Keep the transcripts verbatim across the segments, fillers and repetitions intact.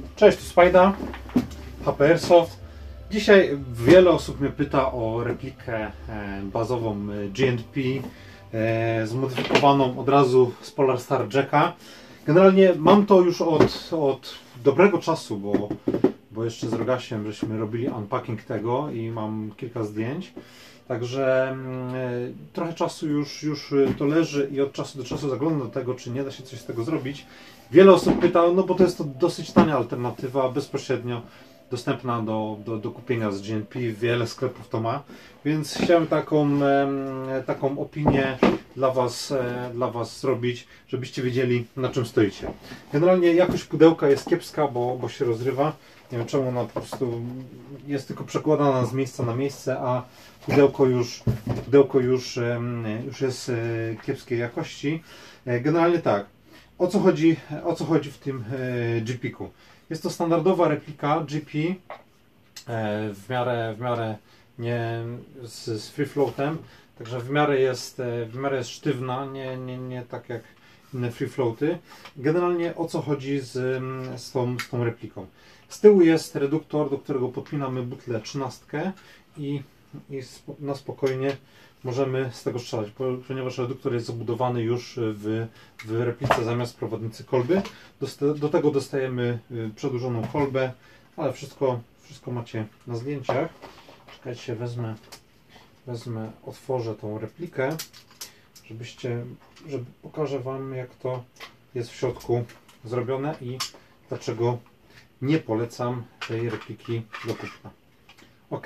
Cześć, tu Spajda, H P Airsoft. Dzisiaj wiele osób mnie pyta o replikę bazową G and P, zmodyfikowaną od razu z Polar Star Jacka. Generalnie mam to już od, od dobrego czasu, bo, bo jeszcze z Rogasiem żeśmy robili unpacking tego i mam kilka zdjęć. Także y, trochę czasu już, już to leży i od czasu do czasu zaglądam do tego, czy nie da się coś z tego zrobić. Wiele osób pyta, no bo to jest to dosyć tania alternatywa, bezpośrednio dostępna do, do, do kupienia z G and P, wiele sklepów to ma, więc chciałem taką, e, taką opinię dla Was, e, dla Was zrobić, żebyście wiedzieli, na czym stoicie. Generalnie jakość pudełka jest kiepska, bo, bo się rozrywa. Nie wiem czemu ona po prostu jest tylko przekładana z miejsca na miejsce, a pudełko już, pudełko już, e, już jest e, kiepskiej jakości. E, generalnie tak, o co chodzi, o co chodzi w tym e, G P ku? Jest to standardowa replika G P e, w miarę, w miarę nie z, z free floatem, także w miarę jest, w miarę jest sztywna, nie, nie, nie tak jak inne free floaty. Generalnie o co chodzi z, z, tą, z tą repliką? Z tyłu jest reduktor, do którego podpinamy butlę trzynastkę i, i na spokojnie możemy z tego strzelać, ponieważ reduktor jest zabudowany już w, w replice zamiast prowadnicy kolby. Do, do tego dostajemy przedłużoną kolbę, ale wszystko, wszystko macie na zdjęciach. Czekajcie, wezmę, wezmę, otworzę tą replikę, żebyście, żeby pokażę Wam, jak to jest w środku zrobione i dlaczego nie polecam tej repliki do kupna. Ok.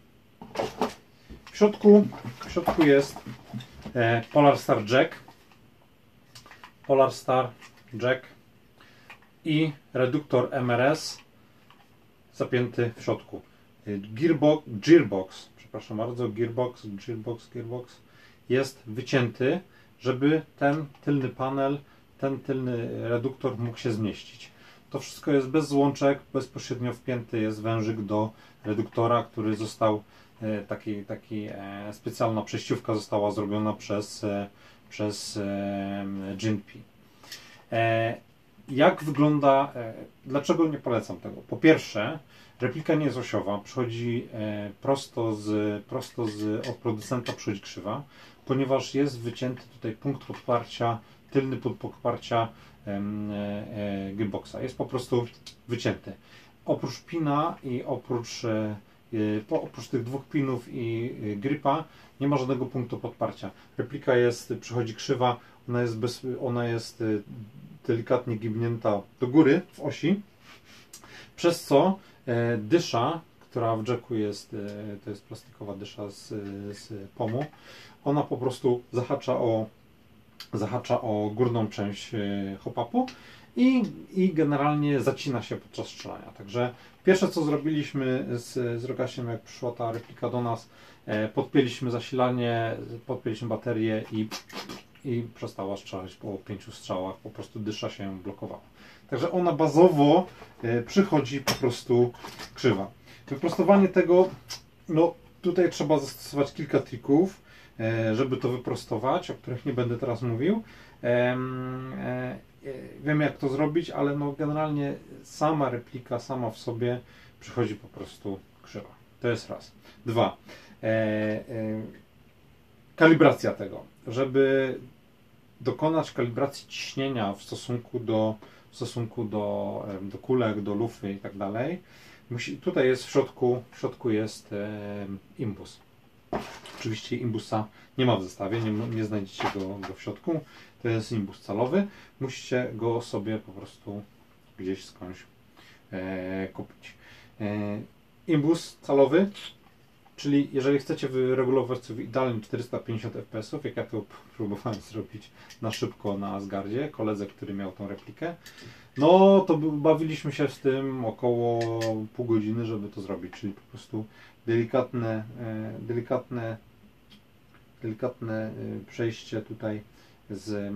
W środku, w środku jest e, Polar Star Jack, Polar Star Jack i reduktor M R S zapięty w środku. Gearbox, gearbox, przepraszam bardzo, gearbox, gearbox, gearbox jest wycięty, żeby ten tylny panel, ten tylny reduktor mógł się zmieścić. To wszystko jest bez złączek, bezpośrednio wpięty jest wężyk do reduktora, który został Taki, taki e, specjalna przejściówka została zrobiona przez, e, przez e, G and P. E, jak wygląda, e, dlaczego nie polecam tego? Po pierwsze, replika nie jest osiowa, przychodzi e, prosto, z, prosto z, od producenta przychodzi krzywa, ponieważ jest wycięty tutaj punkt podparcia, tylny punkt podparcia e, e, gearboxa. Jest po prostu wycięty. Oprócz pina i oprócz e, Po, oprócz tych dwóch pinów i gripa nie ma żadnego punktu podparcia. Replika jest, przychodzi krzywa, ona jest, bez, ona jest delikatnie gibnięta do góry w osi, przez co e, dysza, która w jacku jest, e, to jest plastikowa dysza z, z pomu, ona po prostu zahacza o, zahacza o górną część e, hop-upu i, i generalnie zacina się podczas strzelania. Także pierwsze co zrobiliśmy z, z Rogasiem, jak przyszła ta replika do nas, e, podpięliśmy zasilanie, podpięliśmy baterię i, i przestała strzelać po pięciu strzałach, po prostu dysza się blokowała. Także ona bazowo e, przychodzi po prostu krzywa. Wyprostowanie tego, no tutaj trzeba zastosować kilka trików, e, żeby to wyprostować, o których nie będę teraz mówił. E, e, Wiem jak to zrobić, ale no generalnie sama replika, sama w sobie przychodzi po prostu krzywa. To jest raz. Dwa. E, e, kalibracja tego. Żeby dokonać kalibracji ciśnienia w stosunku do, w stosunku do, do kulek, do lufy i tak dalej, musi, tutaj jest w środku, w środku jest e, imbus. Oczywiście imbusa nie ma w zestawie, nie, nie znajdziecie go, go w środku. To jest imbus calowy. Musicie go sobie po prostu gdzieś skądś e, kupić. E, imbus calowy, czyli jeżeli chcecie wyregulować sobie idealnie czterysta pięćdziesiąt F P S ów, jak ja to próbowałem zrobić na szybko na Asgardzie, koledze, który miał tą replikę, no to bawiliśmy się z tym około pół godziny, żeby to zrobić, czyli po prostu delikatne, e, delikatne, delikatne przejście tutaj z e,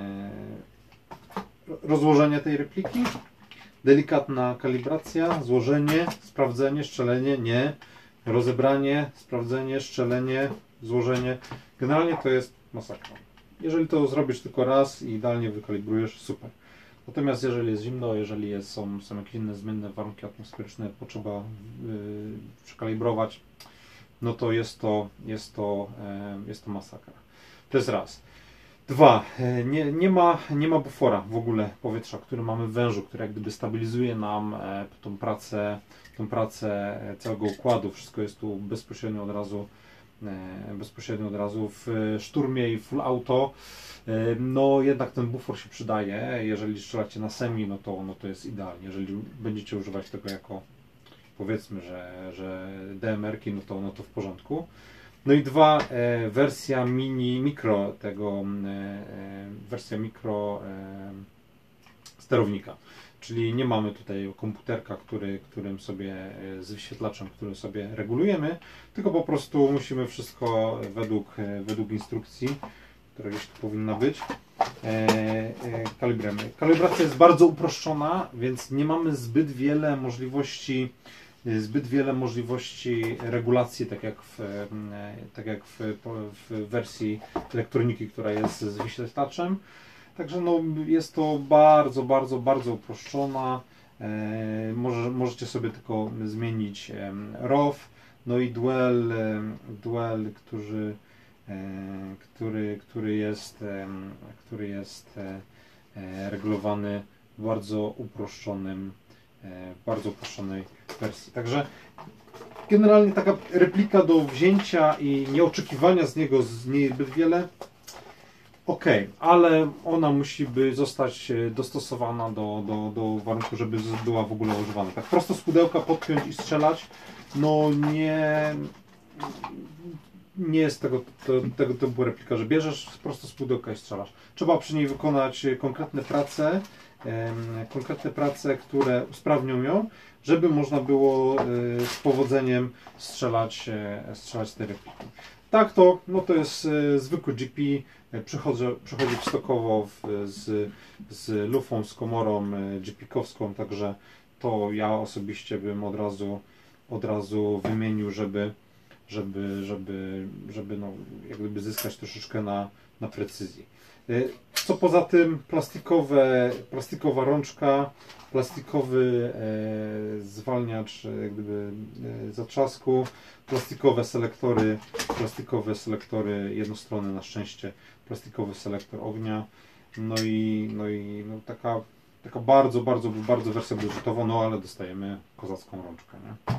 rozłożenie tej repliki, delikatna kalibracja, złożenie, sprawdzenie, strzelenie, nie, rozebranie, sprawdzenie, strzelenie, złożenie. Generalnie to jest masakra. Jeżeli to zrobisz tylko raz i idealnie wykalibrujesz, super. Natomiast jeżeli jest zimno, jeżeli jest, są, są jakieś inne zmienne warunki atmosferyczne, potrzeba yy, przekalibrować, no to jest to, jest to, yy, jest to masakra. To jest raz. Dwa, nie, nie, ma, nie ma bufora w ogóle powietrza, który mamy w wężu, który jak gdyby stabilizuje nam e, tą pracę, tą pracę całego układu. Wszystko jest tu bezpośrednio od razu, e, bezpośrednio od razu w szturmie i full auto. E, no jednak ten bufor się przydaje. Jeżeli strzelacie na semi, no to, no to jest idealnie. Jeżeli będziecie używać tego jako, powiedzmy, że, że D M R ki, no to, no to w porządku. No i dwa, e, wersja mini, mikro tego, e, wersja mikro e, sterownika. Czyli nie mamy tutaj komputerka, który, którym sobie, z wyświetlaczem, który sobie regulujemy, tylko po prostu musimy wszystko według, według instrukcji, która gdzieś tu powinna być, e, e, kalibrujemy. Kalibracja jest bardzo uproszczona, więc nie mamy zbyt wiele możliwości zbyt wiele możliwości regulacji, tak jak w, tak jak w, w wersji elektroniki, która jest z wyświetlaczem. Także no, jest to bardzo, bardzo, bardzo uproszczona. E, może, możecie sobie tylko zmienić e, R O W, no i duel, e, duel którzy, e, który, który jest, e, który jest e, regulowany w bardzo uproszczonym w bardzo uproszczonej wersji. Także generalnie taka replika do wzięcia i nieoczekiwania z niego z niej zbyt wiele. Ok, ale ona musi by zostać dostosowana do, do, do warunku, żeby była w ogóle używana. Tak prosto z pudełka podpiąć i strzelać, no nie, nie jest tego, to, tego typu replika, że bierzesz prosto z pudełka i strzelasz. Trzeba przy niej wykonać konkretne prace, konkretne prace, które usprawnią ją, żeby można było z powodzeniem strzelać, strzelać te repliki. Tak to, no to jest zwykły G P, przychodzi, przychodzi stokowo w, z, z lufą, z komorą G P-kowską, także to ja osobiście bym od razu, od razu wymienił, żeby, żeby, żeby, żeby no, jak gdyby zyskać troszeczkę na, na precyzji. Co poza tym plastikowe, plastikowa rączka, plastikowy e, zwalniacz jak gdyby e, zatrzasku, plastikowe selektory, plastikowe selektory jednostronne na szczęście, plastikowy selektor ognia, no i, no i no taka, taka bardzo, bardzo, bardzo wersja budżetowa, no ale dostajemy kozacką rączkę, nie?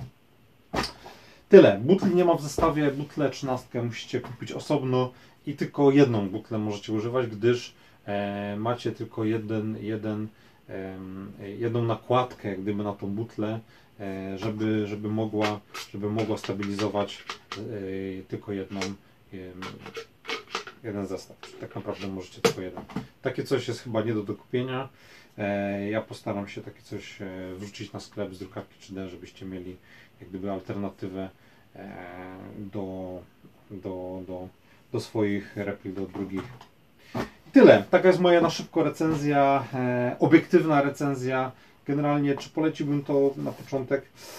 Tyle. Butli nie ma w zestawie, butlę trzynastkę musicie kupić osobno i tylko jedną butlę możecie używać, gdyż e, macie tylko jeden, jeden, e, jedną nakładkę jak gdyby na tą butlę, e, żeby, żeby, mogła, żeby mogła stabilizować e, tylko jedną, e, jeden zestaw. Tak naprawdę możecie tylko jeden. Takie coś jest chyba nie do dokupienia. E, ja postaram się takie coś e, wrzucić na sklep z drukarki trzy D, żebyście mieli jak gdyby alternatywę e, do, do, do do swoich replik, do drugich. I tyle. Taka jest moja na szybko recenzja, e, obiektywna recenzja. Generalnie, czy poleciłbym to na początek?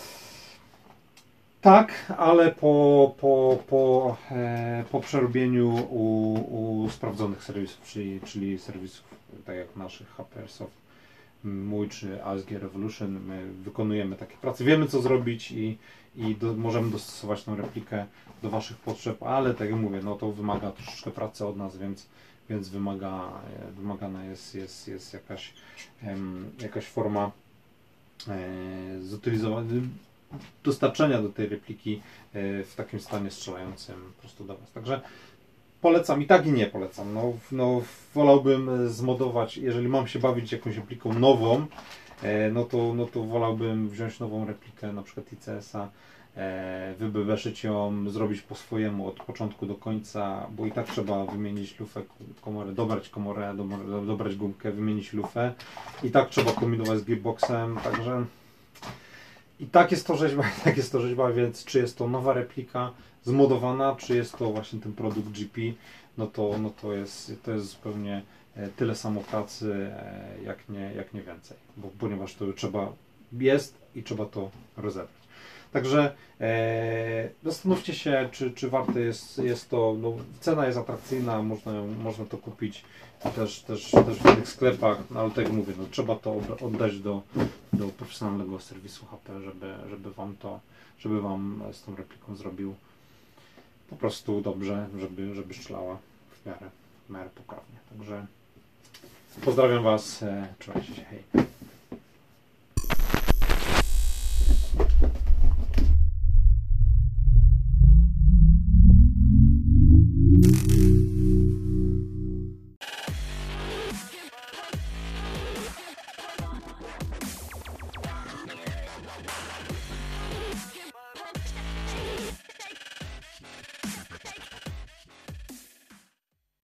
Tak, ale po, po, po, e, po przerobieniu u, u sprawdzonych serwisów, czyli, czyli serwisów tak jak naszych H P Airsoft, mój czy A S G Revolution, my wykonujemy takie prace. Wiemy co zrobić i, i do, możemy dostosować tą replikę do Waszych potrzeb, ale tak jak mówię, no to wymaga troszeczkę pracy od nas, więc, więc wymaga, wymagana jest, jest, jest jakaś, em, jakaś forma e, zutylizowania, dostarczenia do tej repliki e, w takim stanie strzelającym po prostu do Was. Także polecam i tak i nie polecam. No, no, wolałbym zmodować, jeżeli mam się bawić jakąś repliką nową, e, no, to, no to wolałbym wziąć nową replikę, na przykład I C S a, e, wybebeszyć ją, zrobić po swojemu od początku do końca, bo i tak trzeba wymienić lufę, komorę, dobrać komorę, do, dobrać gumkę, wymienić lufę. I tak trzeba kombinować z gearboxem, także i tak jest to rzeźba, i tak jest to rzeźba, więc czy jest to nowa replika zmodowana, czy jest to właśnie ten produkt G P, no to, no to, jest, to jest zupełnie tyle samo pracy, jak nie, jak nie więcej, bo, ponieważ to trzeba jest i trzeba to rozebrać. Także e, zastanówcie się, czy, czy warte jest, jest to, no, cena jest atrakcyjna, można, można to kupić też, też, też w innych sklepach, no, ale tak jak mówię, no, trzeba to oddać do, do profesjonalnego serwisu H P, żeby, żeby Wam to, żeby Wam z tą repliką zrobił po prostu dobrze, żeby, żeby strzelała w miarę, w miarę poprawnie. Także pozdrawiam Was, trzymajcie się, hej.